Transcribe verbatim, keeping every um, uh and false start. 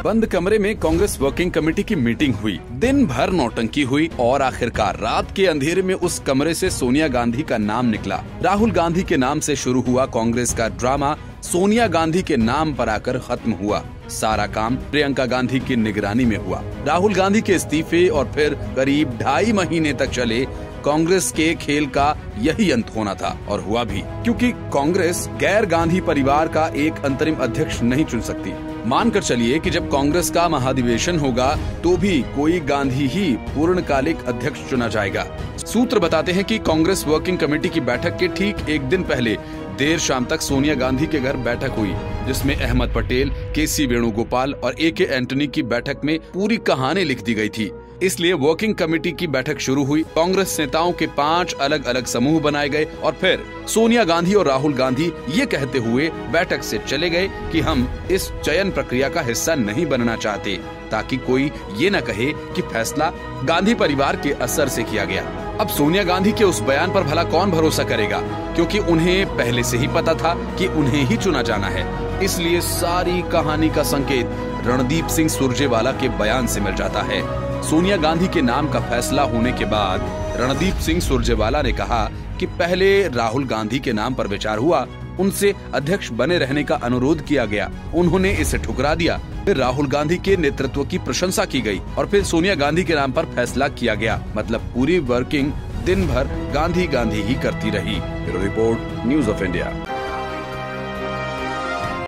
बंद कमरे में कांग्रेस वर्किंग कमेटी की मीटिंग हुई। दिन भर नौटंकी हुई और आखिरकार रात के अंधेरे में उस कमरे से सोनिया गांधी का नाम निकला। राहुल गांधी के नाम से शुरू हुआ कांग्रेस का ड्रामा सोनिया गांधी के नाम पर आकर खत्म हुआ। सारा काम प्रियंका गांधी की निगरानी में हुआ। राहुल गांधी के इस्तीफे और फिर करीब ढाई महीने तक चले कांग्रेस के खेल का यही अंत होना था, और हुआ भी, क्योंकि कांग्रेस गैर गांधी परिवार का एक अंतरिम अध्यक्ष नहीं चुन सकती। मानकर चलिए कि जब कांग्रेस का महाधिवेशन होगा तो भी कोई गांधी ही पूर्णकालिक अध्यक्ष चुना जाएगा। सूत्र बताते हैं कि कांग्रेस वर्किंग कमेटी की बैठक के ठीक एक दिन पहले देर शाम तक सोनिया गांधी के घर बैठक हुई, जिसमें अहमद पटेल, के सी वेणुगोपाल और ए के एंटनी की बैठक में पूरी कहानी लिख दी गई थी। इसलिए वर्किंग कमेटी की बैठक शुरू हुई। कांग्रेस नेताओं के पांच अलग अलग समूह बनाए गए और फिर सोनिया गांधी और राहुल गांधी ये कहते हुए बैठक से चले गए कि हम इस चयन प्रक्रिया का हिस्सा नहीं बनना चाहते, ताकि कोई ये न कहे कि फैसला गांधी परिवार के असर से किया गया। अब सोनिया गांधी के उस बयान पर भला कौन भरोसा करेगा, क्योंकि उन्हें पहले से ही पता था कि उन्हें ही चुना जाना है। इसलिए सारी कहानी का संकेत रणदीप सिंह सुरजेवाला के बयान से मिल जाता है। सोनिया गांधी के नाम का फैसला होने के बाद रणदीप सिंह सुरजेवाला ने कहा कि पहले राहुल गांधी के नाम पर विचार हुआ, उनसे अध्यक्ष बने रहने का अनुरोध किया गया, उन्होंने इसे ठुकरा दिया। फिर राहुल गांधी के नेतृत्व की प्रशंसा की गई और फिर सोनिया गांधी के नाम पर फैसला किया गया। मतलब पूरी वर्किंग दिन भर गांधी गांधी ही करती रही। Bureau report, news of India.